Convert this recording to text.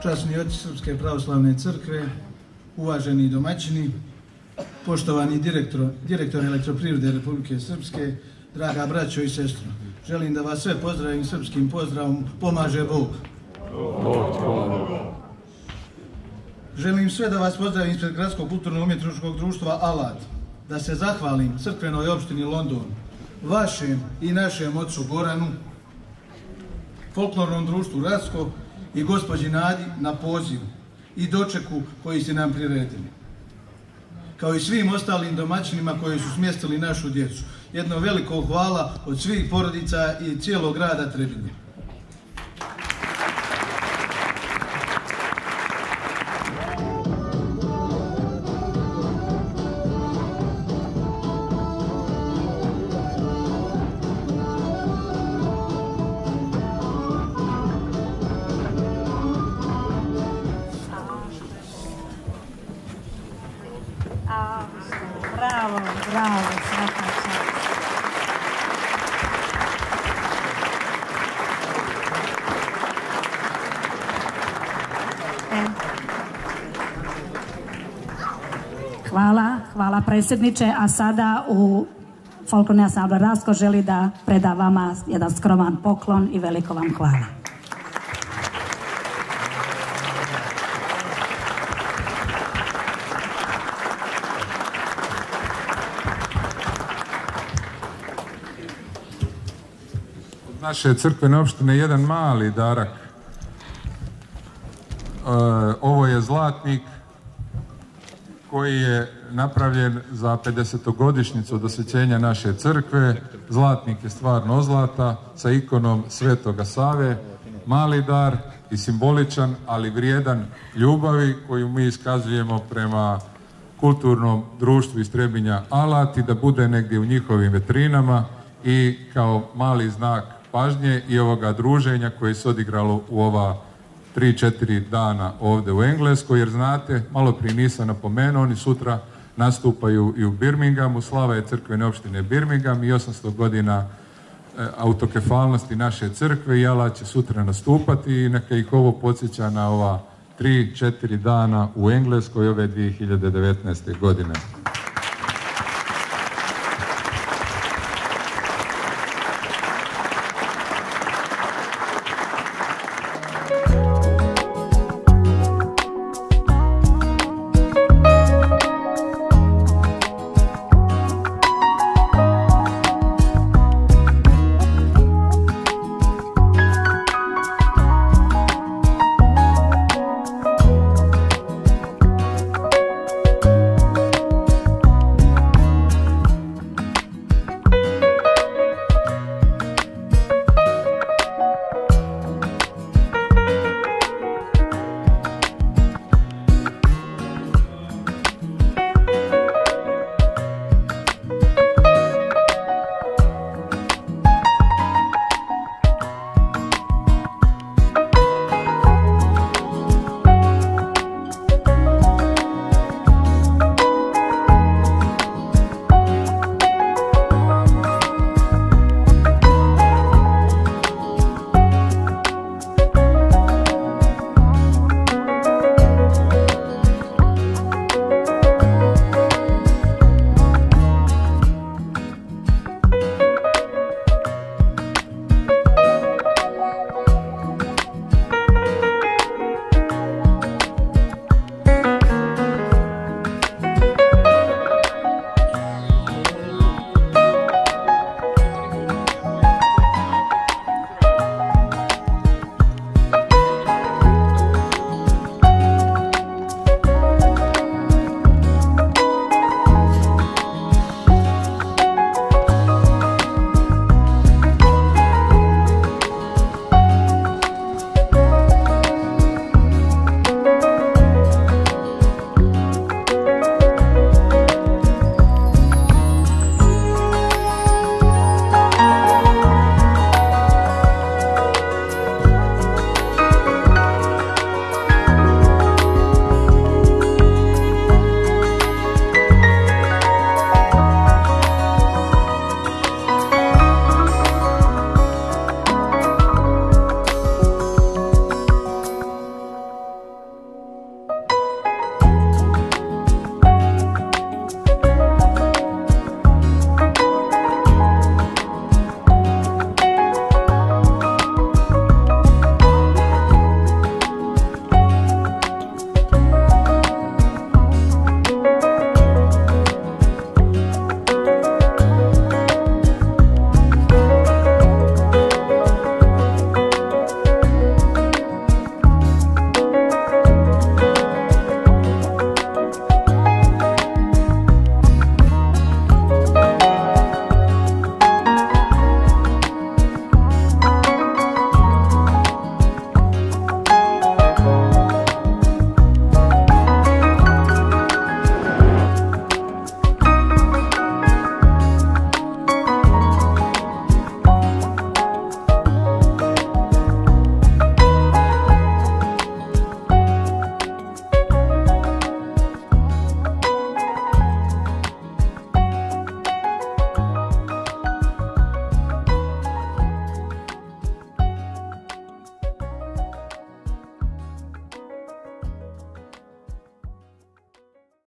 časni oci Srpske pravoslavne crkve, uvaženi domaćini, poštovani direktor Elektroprivrede Republike Srpske, draga braćo i sestro, želim da vas sve pozdravim srpskim pozdravom Pomaže Bog. Želim sve da vas pozdravim ispred Gradskog kulturno-umjetničkog društva Alat, da se zahvalim crkvenoj opštini London, vašem i našem ocu Goranu, folklornom društvu Rasko i gospođi Nadi na pozivu i dočeku koji ste nam priredili, kao i svim ostalim domaćinima koji su smjestili našu djecu. Jedno veliko hvala od svih porodica i cijelog grada Trebinje. Bravo, svaka čast. Hvala predsjedniče, a sada u folklorni ansambl Rasko želi da preda vama jedan skroman poklon i veliko vam hvala. Naše crkvene opštine jedan mali darak. Ovo je zlatnik koji je napravljen za 50-godišnjicu od osvećenja naše crkve. Zlatnik je stvarno od zlata sa ikonom Svetoga Save. Mali dar i simboličan, ali vrijedan ljubavi koju mi iskazujemo prema kulturnom društvu iz Trebinja Alat i da bude negdje u njihovim vitrinama i kao mali znak pažnje i ovoga druženja koje se odigralo u ova 3-4 dana ovdje u Engleskoj, jer znate, malo prije nisam napomenuo, oni sutra nastupaju i u Birminghamu, slava je crkvene opštine Birmingham i 800 godina autokefalnosti naše crkve i Alat će sutra nastupati i neka ih ovo podsjeća na ova 3-4 dana u Engleskoj ove 2019. godine.